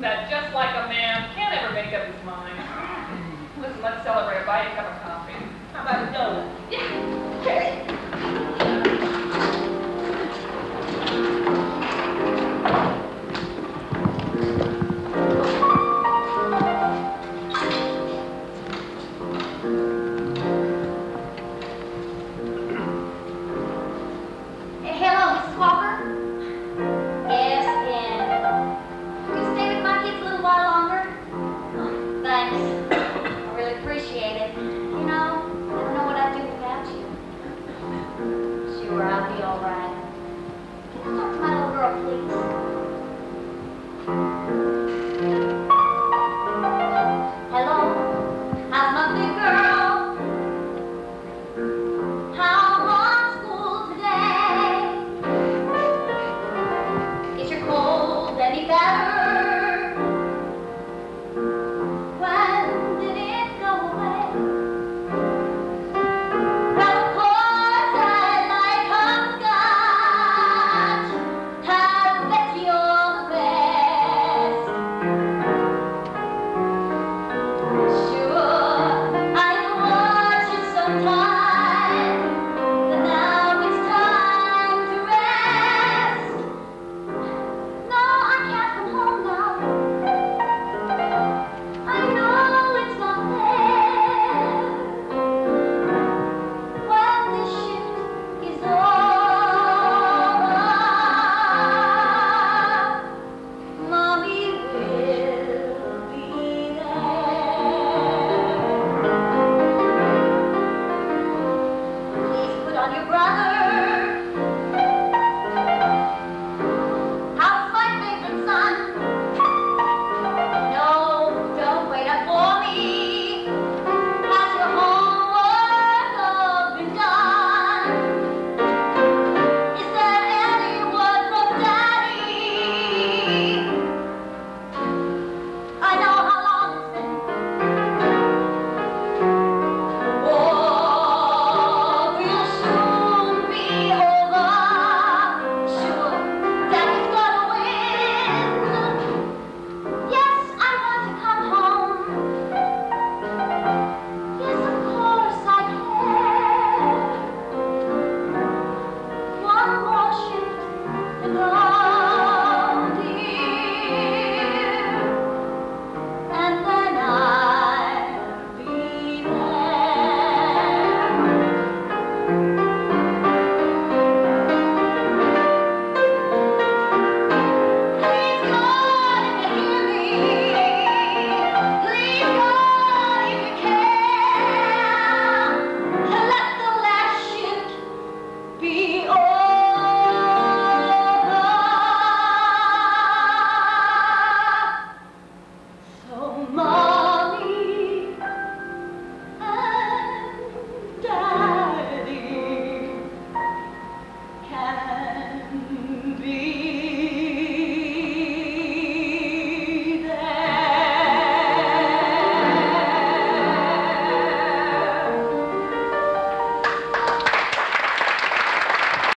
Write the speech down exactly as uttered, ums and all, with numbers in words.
that just like a man can't ever make up his mind. Listen, let's celebrate. Buy you a cup of coffee. How about a donut? Yeah. Okay. Hello, Missus Walker? Yes, again. Will you stay with my kids a little while longer? Oh, thanks. I really appreciate it. You know, I don't know what I'd do without you. Sure, I'll be all right. Can I talk to my little girl, please?